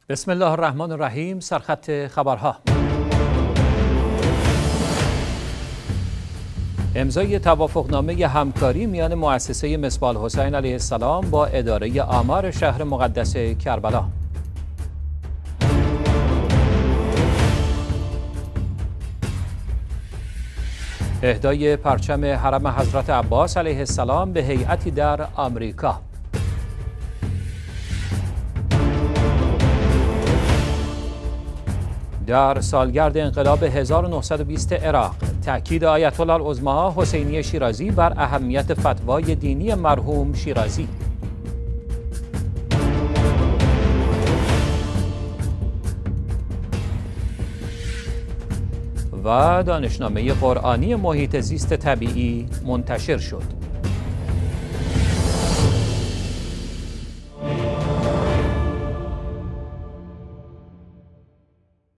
بسم الله الرحمن الرحیم. سرخط خبرها. امضای توافقنامه همکاری میان مؤسسه مصباح الحسین علیه السلام با اداره آمار شهر مقدس کربلا. اهدای پرچم حرم حضرت عباس علیه السلام به هیئتی در آمریکا. در سالگرد انقلاب 1920 عراق، تأکید آیت الله العظما حسینی شیرازی بر اهمیت فتوای دینی مرحوم شیرازی. و دانشنامه قرآنی محیط زیست طبیعی منتشر شد.